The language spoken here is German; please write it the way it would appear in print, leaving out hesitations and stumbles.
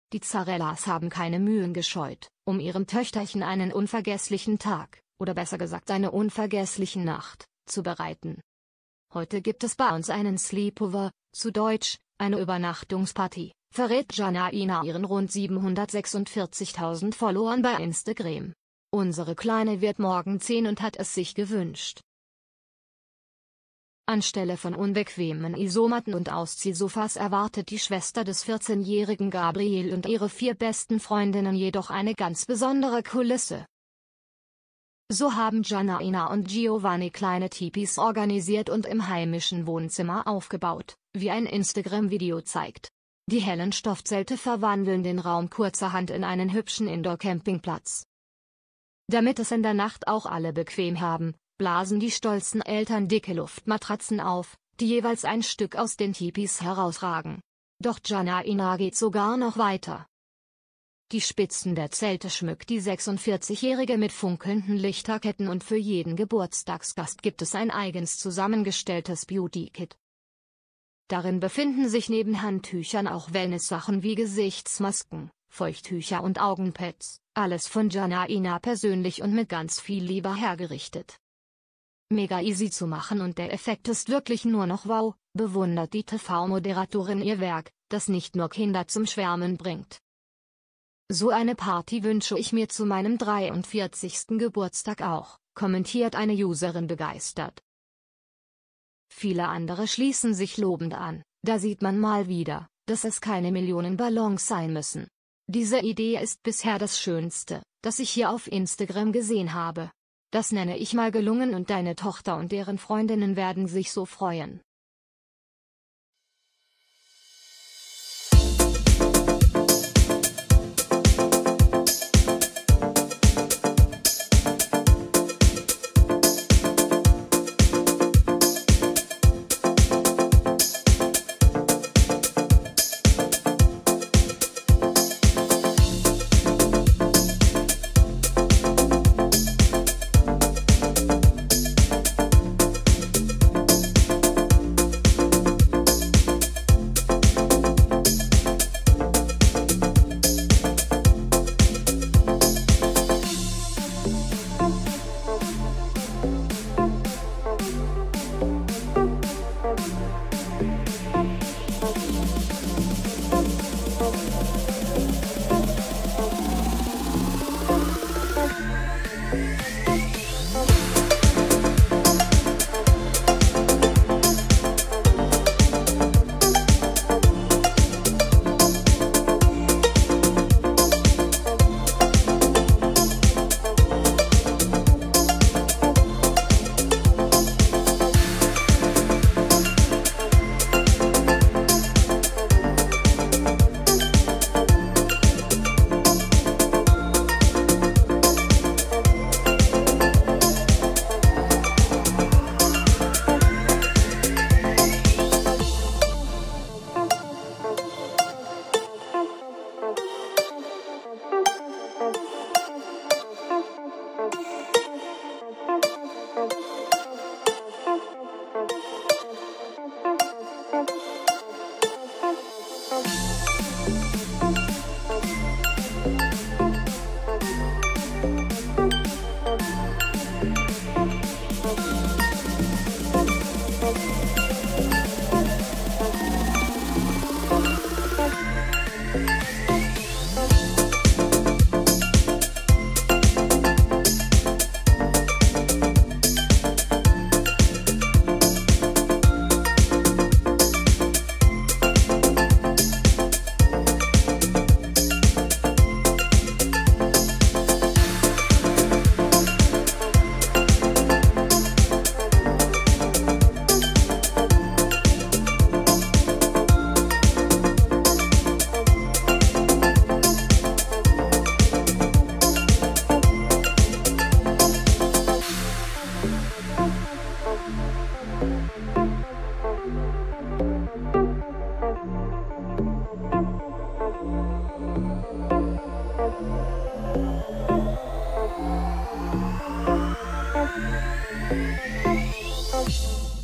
Die Zarellas haben keine Mühen gescheut, um ihrem Töchterchen einen unvergesslichen Tag, oder besser gesagt eine unvergessliche Nacht, zu bereiten. Heute gibt es bei uns einen Sleepover, zu Deutsch, eine Übernachtungsparty, verrät Janaina ihren rund 746.000 Followern bei Instagram. Unsere Kleine wird morgen 10 und hat es sich gewünscht. Anstelle von unbequemen Isomatten und Ausziehsofas erwartet die Schwester des 14-jährigen Gabriel und ihre 4 besten Freundinnen jedoch eine ganz besondere Kulisse. So haben Janaina und Giovanni kleine Tipis organisiert und im heimischen Wohnzimmer aufgebaut, wie ein Instagram-Video zeigt. Die hellen Stoffzelte verwandeln den Raum kurzerhand in einen hübschen Indoor-Campingplatz. Damit es in der Nacht auch alle bequem haben, blasen die stolzen Eltern dicke Luftmatratzen auf, die jeweils ein Stück aus den Tipis herausragen. Doch Janaina geht sogar noch weiter. Die Spitzen der Zelte schmückt die 46-Jährige mit funkelnden Lichterketten und für jeden Geburtstagsgast gibt es ein eigens zusammengestelltes Beauty-Kit. Darin befinden sich neben Handtüchern auch Wellness-Sachen wie Gesichtsmasken, Feuchttücher und Augenpads, alles von Janaina persönlich und mit ganz viel Liebe hergerichtet. Mega easy zu machen und der Effekt ist wirklich nur noch wow, bewundert die TV-Moderatorin ihr Werk, das nicht nur Kinder zum Schwärmen bringt. So eine Party wünsche ich mir zu meinem 43. Geburtstag auch, kommentiert eine Userin begeistert. Viele andere schließen sich lobend an, da sieht man mal wieder, dass es keine Millionen Ballons sein müssen. Diese Idee ist bisher das Schönste, das ich hier auf Instagram gesehen habe. Das nenne ich mal gelungen und deine Tochter und deren Freundinnen werden sich so freuen. Thank you.